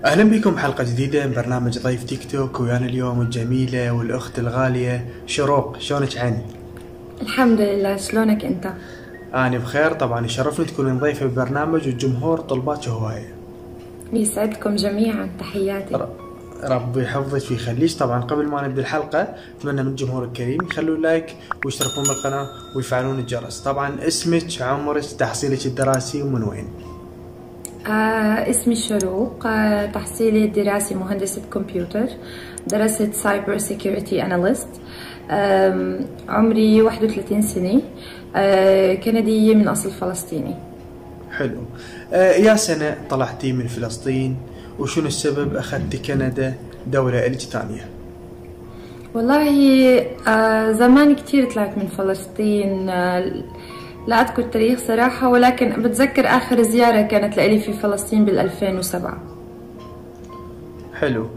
أهلا بكم بحلقة جديدة من برنامج ضيف تيك توك، ويانا اليوم الجميلة والأخت الغالية شروق. شلونك عني؟ الحمد لله، شلونك أنت؟ أنا بخير طبعا. يشرفني تكونين ضيفة بالبرنامج والجمهور طلباتك هواية. يسعدكم جميعا، تحياتي. ربي يحفظك ويخليك. طبعا قبل ما نبدأ الحلقة أتمنى من الجمهور الكريم يخلوا لايك ويشتركون بالقناة ويفعلون الجرس. طبعا اسمك، عمرك، تحصيلك الدراسي ومن وين؟ اسمي شروق. تحصيلي الدراسي مهندسة كمبيوتر، درست سايبر سيكيورتي اناليست. عمري 31 سنة. كندية من أصل فلسطيني. حلو. يا سنة طلعتي من فلسطين، وشنو السبب أخذتي كندا دولة إلك ثانية؟ والله زمان كتير طلعت من فلسطين. لا أذكر التاريخ صراحة، ولكن بتذكر آخر زيارة كانت لإلي في فلسطين بال2007. حلو.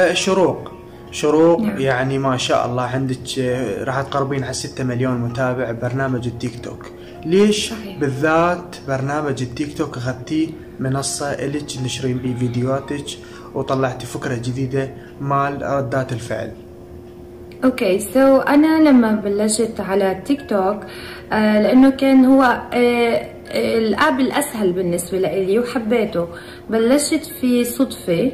شروق نعم. يعني ما شاء الله عندك راح تقربين على 6 مليون متابع ببرنامج التيك توك. ليش صحيح. بالذات برنامج التيك توك أخذتيه منصة إلك تنشرين بيه فيديوهاتك وطلعتي فكرة جديدة مال ردات الفعل؟ اوكي انا لما بلشت على تيك توك لانه كان هو الاب الاسهل بالنسبه لي وحبيته. بلشت في صدفه،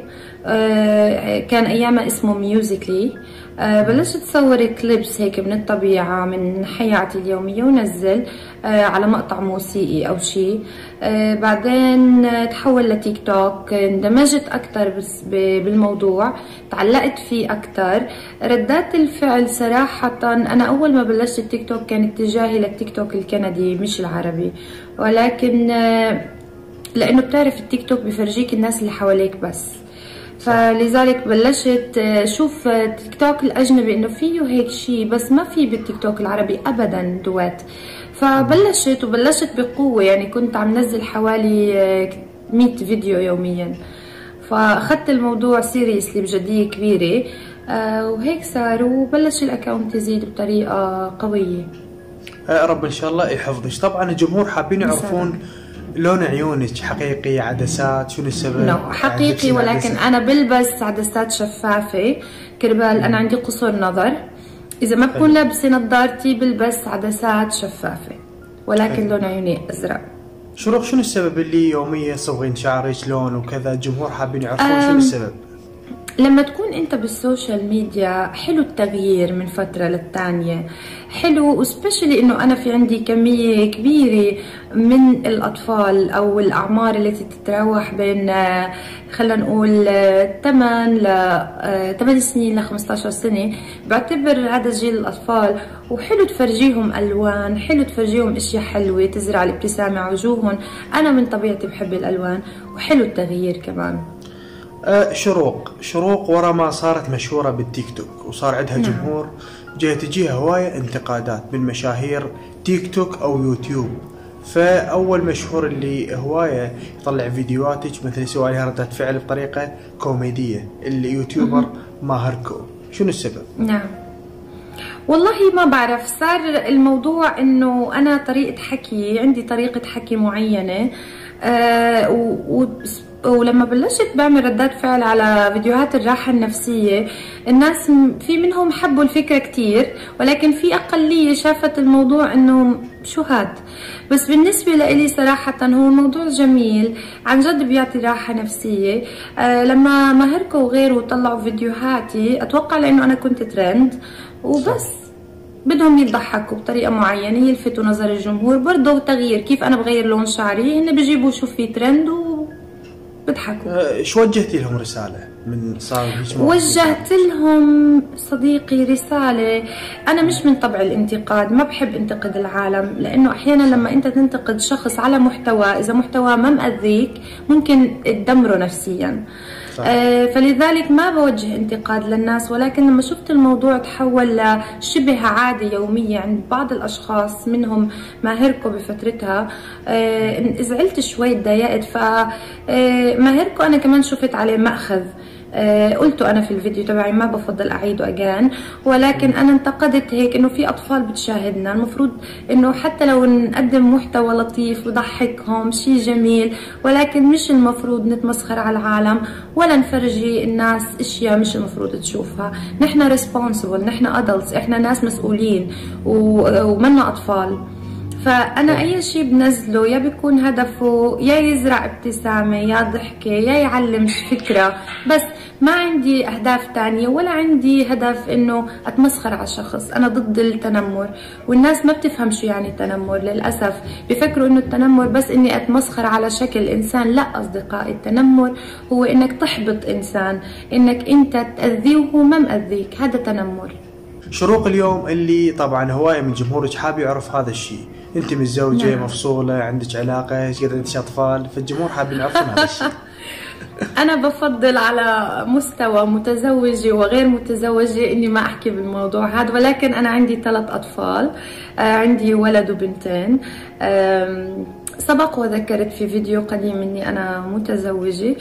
كان ايامها اسمه ميوزيكلي. بلشت اصور كليبس هيك من الطبيعه من حياتي اليوميه ونزل على مقطع موسيقي او شيء. بعدين تحول لتيك توك، اندمجت اكثر بالموضوع، تعلقت فيه اكثر. ردات الفعل صراحه، انا اول ما بلشت التيك توك كان اتجاهي للتيك توك الكندي مش العربي، ولكن لانه بتعرف التيك توك بفرجيك الناس اللي حواليك بس، فلذلك بلشت شوف تيك توك الاجنبي انه فيه هيك شيء، بس ما في بالتيك توك العربي ابدا دوات. فبلشت بقوه، يعني كنت عم نزل حوالي 100 فيديو يوميا، فاخذت الموضوع سيريسلي بجديه كبيره. وهيك صار، وبلش الاكونت يزيد بطريقه قويه. رب ان شاء الله يحفظك. طبعا الجمهور حابين يعرفون لون عيونك، حقيقي عدسات؟ شنو السبب؟ حقيقي، ولكن انا بلبس عدسات شفافه كربال. انا عندي قصور نظر، اذا ما بكون لابسه نظارتي بلبس عدسات شفافه، ولكن لون عيوني ازرق. شنو السبب اللي يوميا تصبغين شعرك لون وكذا؟ الجمهور حابين يعرفون شنو السبب. لما تكون انت بالسوشيال ميديا حلو التغيير من فترة للتانية، حلو، وسبيشلي انه انا في عندي كمية كبيرة من الاطفال او الاعمار التي تتراوح بين خلينا نقول 8 سنين ل 15 سنة. بعتبر هذا جيل الاطفال، وحلو تفرجيهم الوان، حلو تفرجيهم اشياء حلوة تزرع الابتسامة على وجوههم. انا من طبيعتي بحب الالوان، وحلو التغيير كمان. شروق ورا ما صارت مشهورة بالتيك توك وصار عندها جمهور، جاي تجيها هواية انتقادات من مشاهير تيك توك او يوتيوب. فاول مشهور اللي هواية يطلع فيديوهاتك مثل يسوي عليها ردة فعل بطريقة كوميدية، اليوتيوبر ماهركو. شنو السبب؟ نعم والله ما بعرف، صار الموضوع انه انا طريقة حكي، عندي طريقة حكي معينة. ولما بلشت بعمل ردات فعل على فيديوهات الراحة النفسية، الناس في منهم حبوا الفكرة كتير، ولكن في أقلية شافت الموضوع إنه شو هاد. بس بالنسبة لإلي صراحة هو الموضوع جميل عن جد، بيعطي راحة نفسية. لما ماهركو وغيره طلعوا فيديوهاتي، أتوقع لأنه أنا كنت ترند وبس، بدهم يضحكوا بطريقة معينة يلفتوا نظر الجمهور. برضه تغيير، كيف أنا بغير لون شعري هن بيجيبوا شو في ترند وبضحكوا. شو وجهتي لهم رسالة من صار هيك؟ وجهت لهم صديقي رسالة، أنا مش من طبع الانتقاد، ما بحب انتقد العالم، لأنه أحيانا لما أنت تنتقد شخص على محتوى، إذا محتوى ما مأذيك ممكن تدمره نفسيا. فلذلك ما بوجه انتقاد للناس، ولكن لما شفت الموضوع تحول لشبه عادة يومية عند بعض الأشخاص، منهم ماهركو بفترتها، زعلت شوي، تضايقت. فماهركو أنا كمان شفت عليه مأخذ قلته انا في الفيديو تبعي، ما بفضل اعيده اجان، ولكن انا انتقدت هيك انه في اطفال بتشاهدنا، المفروض انه حتى لو نقدم محتوى لطيف وضحكهم شيء جميل، ولكن مش المفروض نتمسخر على العالم ولا نفرجي الناس اشياء مش المفروض تشوفها. نحن ريسبونسبل، نحن ادلتس، احنا ناس مسؤولين ومنا اطفال. فانا اي شيء بنزله يا بيكون هدفه يا يزرع ابتسامه يا ضحكه يا يعلم فكره، بس ما عندي اهداف تانية ولا عندي هدف انه اتمسخر على شخص. انا ضد التنمر، والناس ما بتفهم شو يعني التنمر للاسف، بفكروا انه التنمر بس اني اتمسخر على شكل انسان. لا اصدقائي، التنمر هو انك تحبط انسان، انك انت تاذيه وهو ما مأذيك، هذا تنمر. شروق اليوم اللي طبعا هواية من جمهورك حاب يعرف هذا الشيء، انت متزوجة نعم. مفصولة، عندك علاقة، عندك اطفال، فالجمهور حابين يعرفون هذا الشيء. أنا بفضل على مستوى متزوجة وغير متزوجة إني ما أحكي بالموضوع هذا، ولكن أنا عندي 3 أطفال، عندي ولد وبنتين. سبق وذكرت في فيديو قديم إني أنا متزوجة،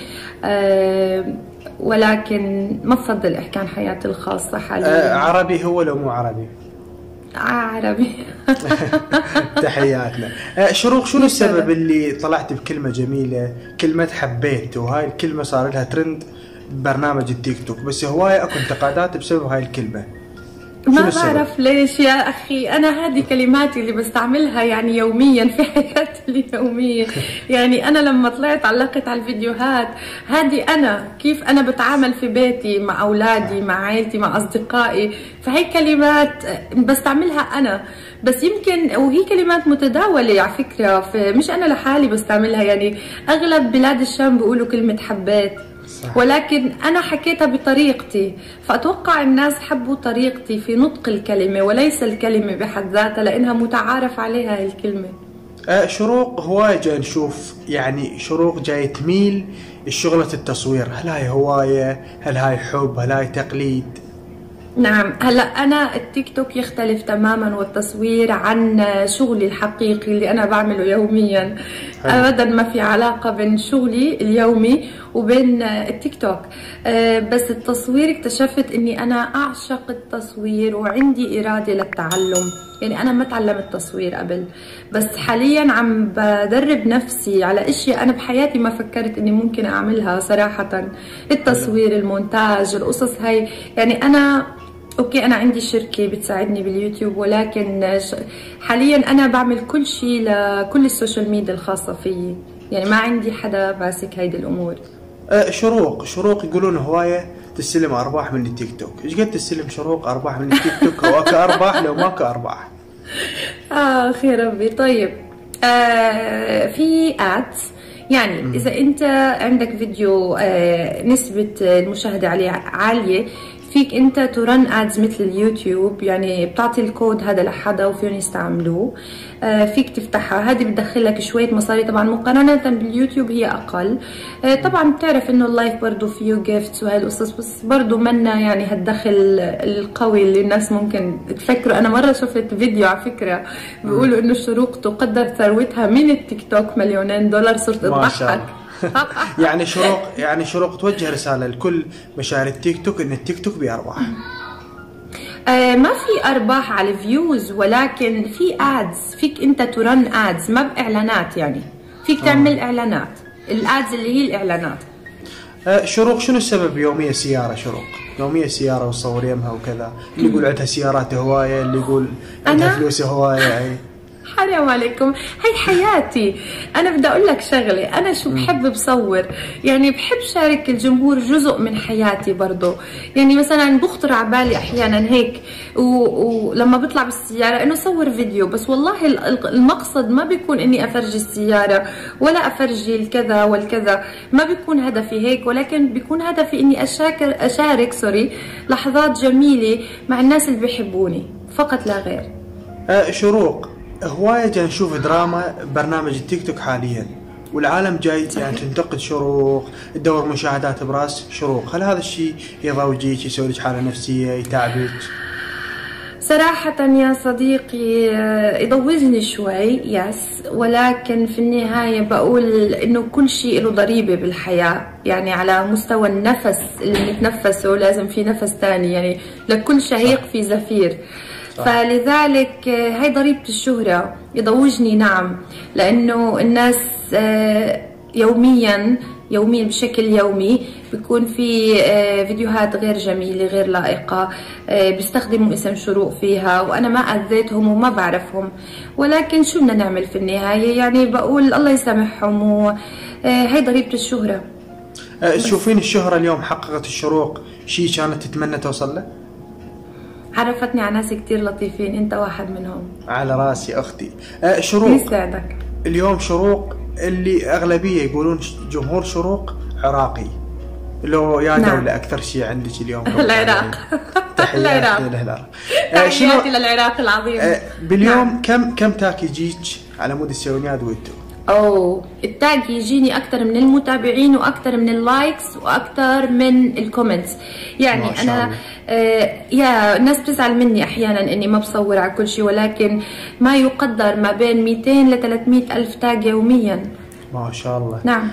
ولكن ما بفضل أحكي عن حياتي الخاصة حاليا. عربي هو لو مو عربي؟ عربي. تحياتنا. شروق، شنو السبب اللي طلعت بكلمة جميلة، كلمة حبيت، وهاي الكلمة صار لها ترند ببرنامج التيك توك، بس هواية اكو انتقادات بسبب هاي الكلمة. ما بعرف ليش يا أخي، أنا هذه كلماتي اللي بستعملها يعني يوميا في حياتي اليومية. يعني أنا لما طلعت علقت على الفيديوهات هذه، أنا كيف أنا بتعامل في بيتي مع أولادي مع عائلتي مع أصدقائي، فهي كلمات بستعملها أنا بس، يمكن وهي كلمات متداولة على فكرة، مش أنا لحالي بستعملها، يعني أغلب بلاد الشام بيقولوا كلمة حبيت. صح. ولكن أنا حكيتها بطريقتي، فأتوقع الناس حبوا طريقتي في نطق الكلمة وليس الكلمة بحد ذاتها، لأنها متعارف عليها هاي الكلمة. شروق، هواية جاي نشوف يعني شروق جاي تميل الشغلة التصوير، هل هاي هواية؟ هل هاي حب؟ هل هاي تقليد؟ نعم، هلا انا التيك توك يختلف تماما والتصوير عن شغلي الحقيقي اللي انا بعمله يوميا. ابدا ما في علاقه بين شغلي اليومي وبين التيك توك. بس التصوير اكتشفت اني انا اعشق التصوير وعندي اراده للتعلم، يعني انا ما تعلمت تصوير قبل، بس حاليا عم بدرب نفسي على اشياء انا بحياتي ما فكرت اني ممكن اعملها صراحه. التصوير، المونتاج، القصص هاي. يعني انا اوكي، انا عندي شركه بتساعدني باليوتيوب، ولكن حاليا انا بعمل كل شيء لكل السوشيال ميديا الخاصه فيي، يعني ما عندي حدا ماسك هيدي الامور. شروق يقولون هوايه تستلم ارباح من التيك توك، ايش قد تستلم شروق ارباح من التيك توك؟ هو كارباح لو ما كارباح؟ اخي ربي. طيب في ادز، يعني اذا انت عندك فيديو نسبه المشاهده عليه عاليه، فيك انت ترن ادز مثل اليوتيوب، يعني بتعطي الكود هذا لحدا وفيهم يستعملوه. فيك تفتحها، هذه بتدخلك شويه مصاري طبعا مقارنه باليوتيوب هي اقل. طبعا بتعرف انه اللايف برضه فيه جيفتس وهي القصص، بس برضه منا يعني هالدخل القوي اللي الناس ممكن تفكروا. انا مره شفت فيديو على فكره بيقولوا انه شروق تقدر ثروتها من التيك توك $2,000,000، صرت اضحك. يعني شروق توجه رساله لكل مشاهير التيك توك ان التيك توك بارباح. ما في ارباح على الفيوز، ولكن في ادز، فيك انت ترن ادز ما باعلانات، يعني فيك تعمل اعلانات، الادز اللي هي الاعلانات. شروق، شنو السبب يوميه سياره؟ شروق يوميه سياره وتصور يمها وكذا، اللي يقول عندها سيارات هوايه، اللي يقول عندها فلوس هوايه. يعني حرام عليكم، هي حياتي. انا بدي اقول لك شغله، انا شو بحب بصور، يعني بحب شارك الجمهور جزء من حياتي برضه. يعني مثلا بخطر على بالي احيانا هيك ولما بطلع بالسياره انه صور فيديو، بس والله المقصد ما بيكون اني افرجي السياره ولا افرجي الكذا والكذا، ما بيكون هدفي هيك، ولكن بيكون هدفي اني اشارك لحظات جميله مع الناس اللي بيحبوني فقط لا غير. شروق، هواية جاي نشوف دراما برنامج التيك توك حاليا، والعالم جاي يعني تنتقد شروق، تدور مشاهدات براس شروق، هل هذا الشيء يضوجيك، يسوي لك حالة نفسية، يتعبك؟ صراحة يا صديقي يضوجني شوي يس، ولكن في النهاية بقول انه كل شيء له ضريبة بالحياة، يعني على مستوى النفس اللي بنتنفسه لازم في نفس ثاني، يعني لكل شهيق في زفير. فلذلك هاي ضريبة الشهرة يضوجني نعم، لانه الناس يوميا بشكل يومي بيكون في فيديوهات غير جميلة غير لائقة، بيستخدموا اسم شروق فيها، وأنا ما أذيتهم وما بعرفهم، ولكن شو بدنا نعمل في النهاية؟ يعني بقول الله يسامحهم، وهي ضريبة الشهرة. تشوفين الشهرة اليوم حققت الشروق شيء كانت تتمنى توصل له؟ عرفتني على ناس كتير لطيفين، أنت واحد منهم. على راسي أختي. شروق يسعدك. اليوم شروق اللي أغلبية يقولون جمهور شروق عراقي، لو يا نعم. دولة أكثر شيء عندك اليوم؟ العراق. تحياتي للعراق. تحياتي للعراق العظيم. باليوم نعم. كم تاك يجيك على مود تسوينيها دويتو؟ التاج يجيني اكثر من المتابعين واكثر من اللايكس واكثر من الكومنتس، يعني انا يا الناس بتزعل مني احيانا اني ما بصور على كل شيء، ولكن ما يقدر ما بين 200 ل 300 الف تاج يوميا. ما شاء الله. نعم.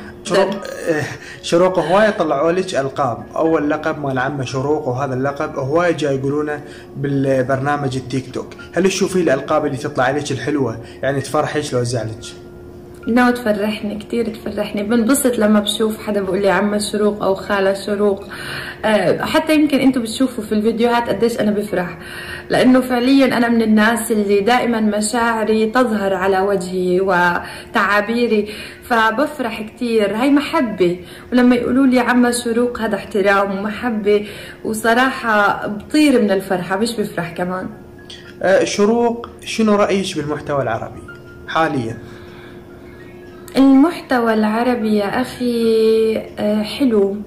شروق هوايه طلعوا لك القاب، اول لقب مال عمه شروق، وهذا اللقب هوايه جاي يقولونه بالبرنامج التيك توك، هل تشوفي الالقاب اللي تطلع عليك الحلوه يعني تفرحك لو زعلك؟ لا تفرحني كتير، تفرحني، بنبسط لما بشوف حدا بقول لي عمة شروق او خالة شروق. حتى يمكن انتم بتشوفوا في الفيديوهات قديش انا بفرح، لانه فعليا انا من الناس اللي دائما مشاعري تظهر على وجهي وتعابيري، فبفرح كتير، هاي محبة. ولما يقولوا لي عمة شروق هذا احترام ومحبة، وصراحة بطير من الفرحة، مش بفرح كمان. شروق شنو رأيك بالمحتوى العربي حاليا؟ المحتوى العربي يا أخي حلو،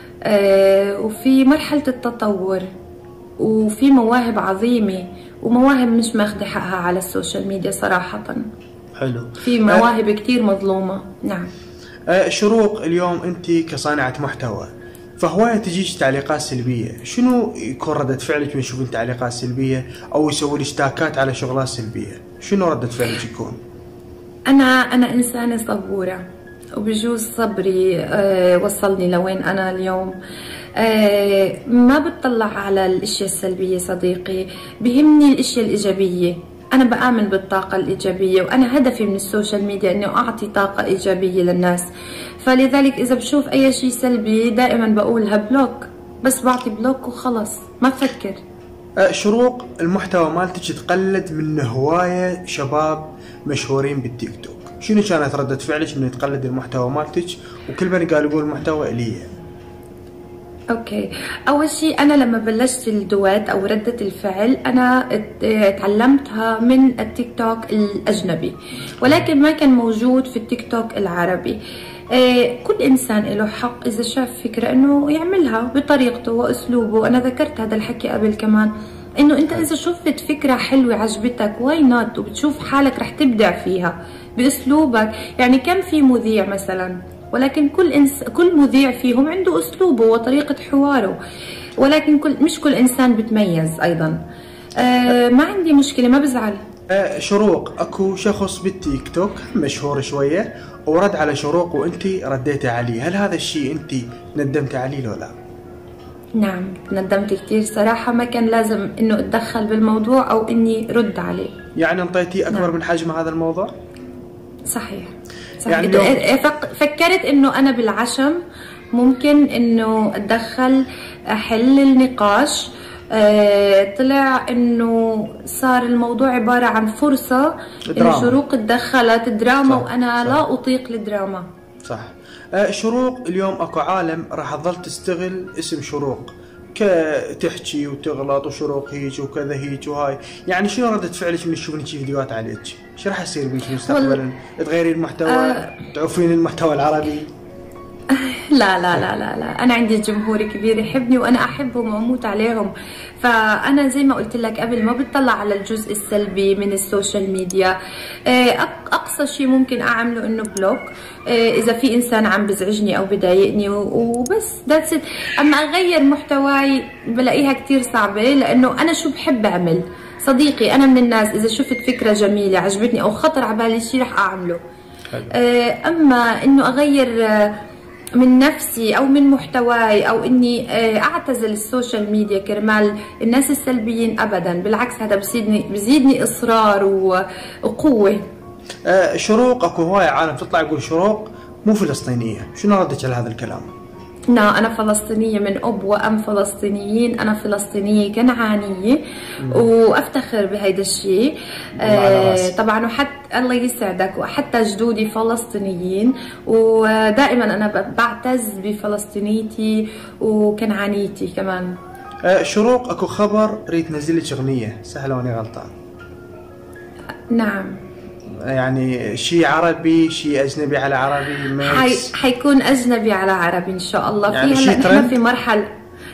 وفي مرحلة التطور، وفي مواهب عظيمة، ومواهب مش ماخذة حقها على السوشيال ميديا صراحة. حلو. في مواهب كتير مظلومة. نعم. شروق اليوم أنت كصانعة محتوى فهواية تجيش تعليقات سلبية، شنو يكون ردة فعلك من تشوفين تعليقات سلبية أو يسوي لك تاكات على شغلات سلبية؟ شنو ردة فعلك يكون؟ أنا إنسانة صبورة، وبجوز صبري وصلني لوين أنا اليوم. ما بتطلع على الأشياء السلبية صديقي، بهمني الأشياء الإيجابية. أنا بآمن بالطاقة الإيجابية، وأنا هدفي من السوشيال ميديا إنه أعطي طاقة إيجابية للناس، فلذلك إذا بشوف أي شيء سلبي دائما بقولها بلوك، بس بعطي بلوك وخلص ما بفكر. شروق المحتوى مالتك تقلد من هواية شباب مشهورين بالتيك توك، شنو كانت ردة فعلك من تقلد المحتوى مالتك وكل من قال يقول المحتوى إلي؟ اوكي، اول شيء انا لما بلشت الدوات او ردة الفعل انا تعلمتها من التيك توك الاجنبي، ولكن ما كان موجود في التيك توك العربي. كل انسان له حق اذا شاف فكرة انه يعملها بطريقته واسلوبه. انا ذكرت هذا الحكي قبل كمان، انه انت اذا شفت فكرة حلوة عجبتك واي نوت، وبتشوف حالك رح تبدع فيها باسلوبك. يعني كم في مذيع مثلا، ولكن كل مذيع فيهم عنده اسلوبه وطريقة حواره، ولكن مش كل انسان بتميز ايضا. ما عندي مشكلة، ما بزعل. شروق اكو شخص بالتيك توك مشهور شوية ورد على شروق وانت رديتي عليه، هل هذا الشيء انت ندمتي عليه لو لا؟ نعم ندمت كثير صراحة، ما كان لازم انه اتدخل بالموضوع او اني رد عليه. يعني انطيتي اكبر من حجم هذا الموضوع؟ صحيح. يعني فكرت انه انا بالعشم ممكن انه اتدخل احل النقاش. طلع انه صار الموضوع عبارة عن فرصة انه شروق تدخلت دراما، وانا صح. لا اطيق الدراما. صح. شروق اليوم اكو عالم راح تظل تستغل اسم شروق تحكي وتغلط وشروق هيك وكذا هيك وهاي، يعني شنو ردة فعلك من تشوفين فيديوهات عليك؟ شو راح يصير بيك مستقبلا؟ تغيرين المحتوى؟ تعوفين المحتوى العربي؟ لا لا لا لا لا، أنا عندي جمهور كبير يحبني وأنا أحبهم وأموت عليهم، فأنا زي ما قلت لك قبل ما بتطلع على الجزء السلبي من السوشيال ميديا. أقصى شيء ممكن أعمله إنه بلوك إذا في إنسان عم بزعجني أو بضايقني وبس ذاتس إت. أما أغير محتواي بلاقيها كتير صعبة، لأنه أنا شو بحب أعمل؟ صديقي انا من الناس اذا شفت فكره جميله عجبتني او خطر على بالي شيء رح اعمله. اما انه اغير من نفسي او من محتواي او اني اعتزل السوشيال ميديا كرمال الناس السلبيين، ابدا بالعكس هذا بزيدني اصرار وقوه. شروق اكو هوايه عالم تطلع يقول شروق مو فلسطينيه، شنو ردك على هذا الكلام؟ لا أنا فلسطينية من أب وأم فلسطينيين، أنا فلسطينية كنعانية وأفتخر بهيدا الشيء. طبعا وحتى الله يسعدك، وحتى جدودي فلسطينيين، ودائما أنا بعتز بفلسطينيتي وكنعانيتي كمان. شروق أكو خبر ريد تنزل لك أغنية، سهلة وأني غلطان؟ نعم. يعني شيء عربي شيء أجنبي على عربي ميكس؟ حيكون أجنبي على عربي إن شاء الله. يعني في هلا نحن في مرحلة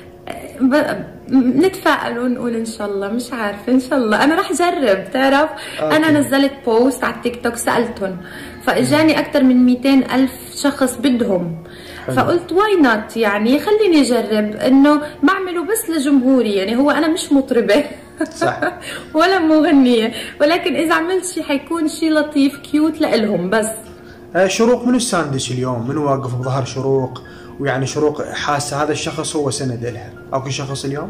نتفائل ونقول إن شاء الله، مش عارفة إن شاء الله. أنا رح جرب تعرف. أنا نزلت بوست على التيك توك سألتهم، فإجاني أكثر من 200,000 شخص بدهم، فقلت واي نوت، يعني خليني أجرب إنه بعمله بس لجمهوري. يعني هو أنا مش مطربة صح ولا مغنية، ولكن إذا عملت شيء حيكون شيء لطيف كيوت لإلهم بس. شروق منو ساندش اليوم؟ منو واقف بظهر شروق؟ ويعني شروق حاسة هذا الشخص هو سند لها؟ أكو شخص اليوم؟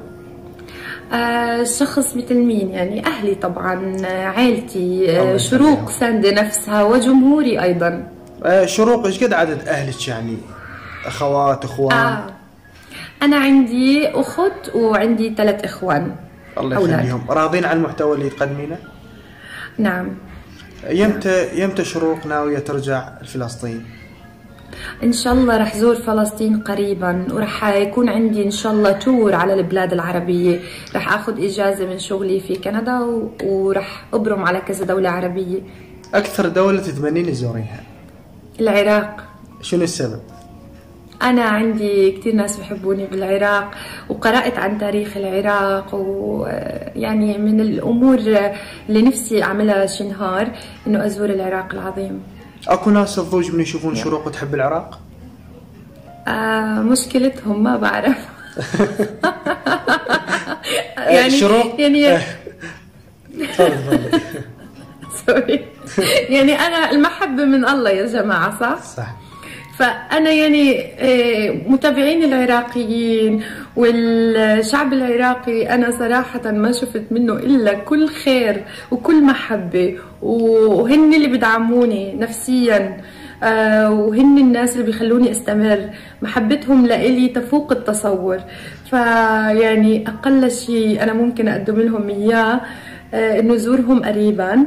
شخص مثل مين؟ يعني أهلي طبعا، عائلتي. شروق ساندة نفسها وجمهوري أيضا. شروق إيش قد عدد أهلك يعني؟ أخوات أخوان؟ أنا عندي أخت وعندي 3 إخوان. الله يخليهم. راضين عن المحتوى اللي تقدمينه؟ نعم. يمتى شروق ناوية ترجع لفلسطين؟ ان شاء الله رح زور فلسطين قريبا، ورح يكون عندي ان شاء الله تور على البلاد العربية. رح اخذ اجازة من شغلي في كندا ورح ابرم على كذا دولة عربية. اكثر دولة تتمنين تزورينها؟ العراق. شنو السبب؟ أنا عندي كتير ناس بحبوني بالعراق، وقرأت عن تاريخ العراق، ويعني من الأمور اللي نفسي أعملها شي نهار إنه أزور العراق العظيم. أكو ناس تضوج من يشوفون شروق وتحب العراق؟ مشكلتهم ما بعرف. يعني شروق يعني سوري. يعني أنا المحبة من الله يا جماعة، صح؟ فأنا يعني متابعين العراقيين والشعب العراقي أنا صراحة ما شفت منه إلا كل خير وكل محبة، وهن اللي بدعموني نفسيا، وهن الناس اللي بيخلوني استمر. محبتهم لإلي تفوق التصور. فيعني أقل شيء أنا ممكن أقدم لهم إياه إنه زورهم قريبا،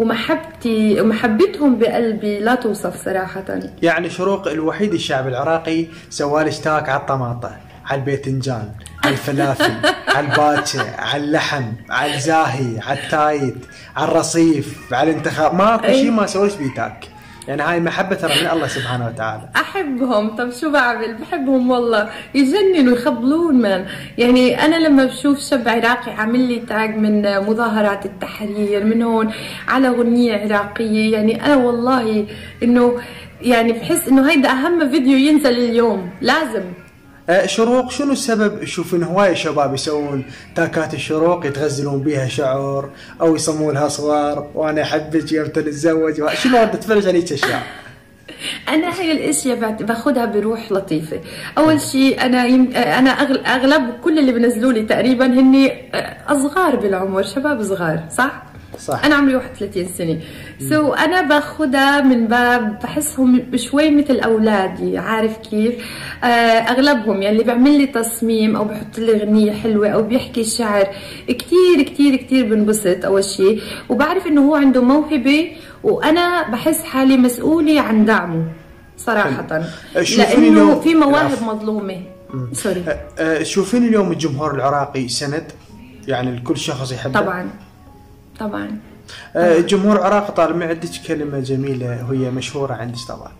ومحبتهم بقلبي لا توصف صراحة. يعني شروق الوحيد الشعب العراقي سوالي اشتاك على الطماطة، على الباذنجان، على الفلافل، على الباتشة، على اللحم، على الزاهي، على التايت، على الرصيف، على الانتخاب. ماكو شيء ما سويش بيتاك. يعني هاي محبة ترى من الله سبحانه وتعالى. أحبهم. طب شو بعمل؟ بحبهم والله، يجننوا يخبلون من. يعني أنا لما بشوف شاب عراقي عامل لي تاج من مظاهرات التحرير من هون على أغنية عراقية، يعني أنا والله إنه يعني بحس إنه هيدا أهم فيديو ينزل اليوم لازم. شروق شنو السبب؟ شوف إن هواي شباب يسوون تاكات الشروق يتغزلون بيها شعر أو يصمون لها صور وأنا أحبك يمتى نتزوج. شنو ردة فعلك على هيك أشياء؟ أنا هاي الأشياء باخذها بروح لطيفة. أول شيء أنا أغلب كل اللي بنزلوا لي تقريبا هني أصغار بالعمر، شباب صغار، صح؟ أنا عمري 31 سنة. أنا باخدها من باب بحسهم شوي مثل أولادي، عارف كيف؟ أغلبهم يعني اللي بيعمل لي تصميم أو بحط لي أغنية حلوة أو بيحكي شعر كتير كتير كتير بنبسط أول شيء، وبعرف إنه هو عنده موهبة، وأنا بحس حالي مسؤولة عن دعمه صراحة، لأنه في مواهب مظلومة. سوري. شوفين اليوم الجمهور العراقي سند، يعني الكل شخص يحبه. طبعا. الجمهور العراقي طالما عندك كلمة جميلة وهي مشهورة عندك طبعا.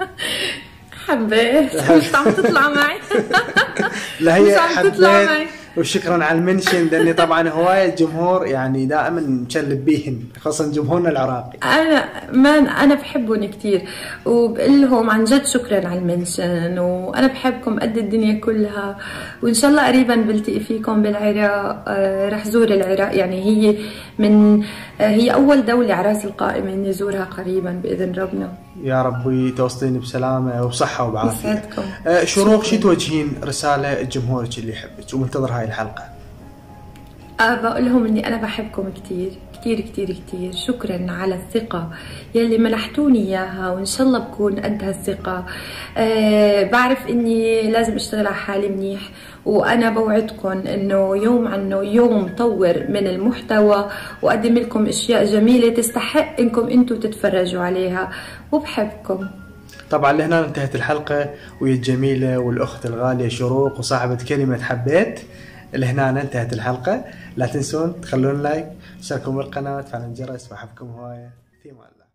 حبيت. مش عم تطلع معي. لا هي حبيت وشكرا على المنشن، لاني طبعا هوايه الجمهور يعني دائما مشلب بيهن، خاصه جمهورنا العراقي. انا بحبهم كثير وبقول لهم عن جد شكرا على المنشن، وانا بحبكم قد الدنيا كلها، وان شاء الله قريبا بلتقي فيكم بالعراق. رح زور العراق، يعني هي اول دوله على راس القائمه اني زورها قريبا باذن ربنا. يا ربي توصلين بسلامه وبصحه وبعافيه. يسعدكم. شروق، شو توجهين رساله لجمهورك اللي يحبك ومنتظر هاي الحلقه؟ بقول لهم اني انا بحبكم كثير كثير كثير كثير. شكرا على الثقة يلي منحتوني اياها، وان شاء الله بكون قد هالثقة. بعرف اني لازم اشتغل على حالي منيح، وانا بوعدكم انه يوم عنه يوم طور من المحتوى واقدم لكم اشياء جميلة تستحق انكم انتم تتفرجوا عليها، وبحبكم. طبعا لهنا انتهت الحلقة ويا الجميلة والأخت الغالية شروق وصاحبة كلمة حبيت. لهنا انتهت الحلقة، لا تنسون تخلون لايك، تشتركوا بالقناة، تفعلون الجرس، وأحبكم هواية في أمان الله.